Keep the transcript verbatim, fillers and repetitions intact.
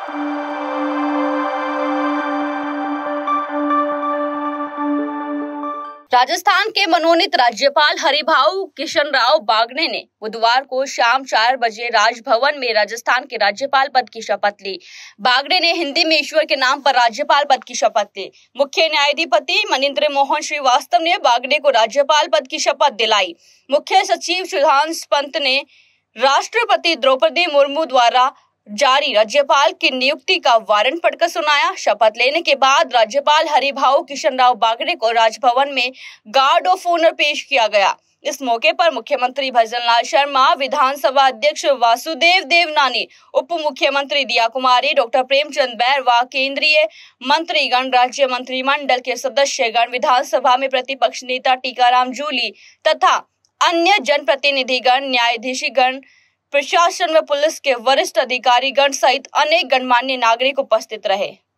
राजस्थान के मनोनीत राज्यपाल हरिभाऊ किशनराव बागड़े ने बुधवार को शाम चार बजे राजभवन में राजस्थान के राज्यपाल पद की शपथ ली। बागड़े ने हिंदी में ईश्वर के नाम पर राज्यपाल पद की शपथ ली। मुख्य न्यायाधिपति मनिंद्र मोहन श्रीवास्तव ने बागड़े को राज्यपाल पद की शपथ दिलाई। मुख्य सचिव सुधांशु पंत ने राष्ट्रपति द्रौपदी मुर्मू द्वारा जारी राज्यपाल की नियुक्ति का वारंट पढ़कर सुनाया। शपथ लेने के बाद राज्यपाल हरिभाऊ किशनराव बागड़े को राजभवन में गार्ड ऑफ ऑनर पेश किया गया। इस मौके पर मुख्यमंत्री भजनलाल शर्मा, विधानसभा अध्यक्ष वासुदेव देवनानी, उप मुख्यमंत्री दिया कुमारी, डॉक्टर प्रेमचंद बैरवा, केंद्रीय मंत्रीगण, राज्य मंत्रिमंडल के सदस्यगण, विधानसभा में प्रतिपक्ष नेता टीकाराम जूली तथा अन्य जनप्रतिनिधिगण, न्यायाधीशगण, प्रशासन व पुलिस के वरिष्ठ अधिकारीगण सहित अनेक गणमान्य नागरिक उपस्थित रहे।